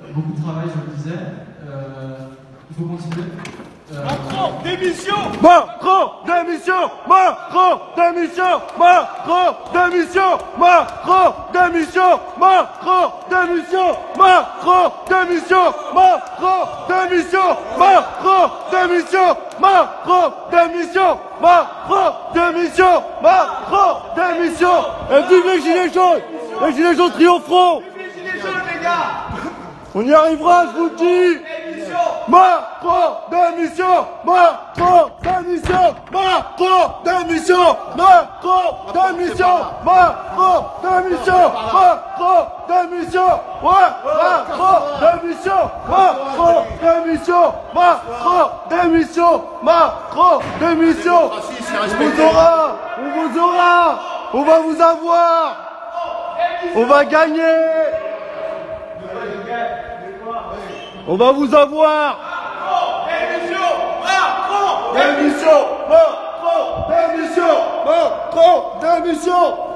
beaucoup de travail, je le disais. Il faut continuer. Macron, démission! Macron, démission! Macron, démission! Macron, démission! Macron, démission! Macron, démission! Macron, démission! Macron, démission! Macron, démission! Macron, démission! Macron, démission! Macron, démission! Et vive les gilets jaunes! Les gilets jaunes triompheront! Les gilets jaunes, les gars! On y arrivera, je vous le dis! Macron, démission! Macron, démission! Macron, démission! Macron, démission! Macron, démission! Macron, démission! Ouais! Macron, démission! Macron, démission! Macron, démission! Macron, démission! On vous aura! On vous aura! On va vous avoir! On va gagner! On va vous avoir! Démission! Macron! Démission! Macron! Démission! Macron! Démission!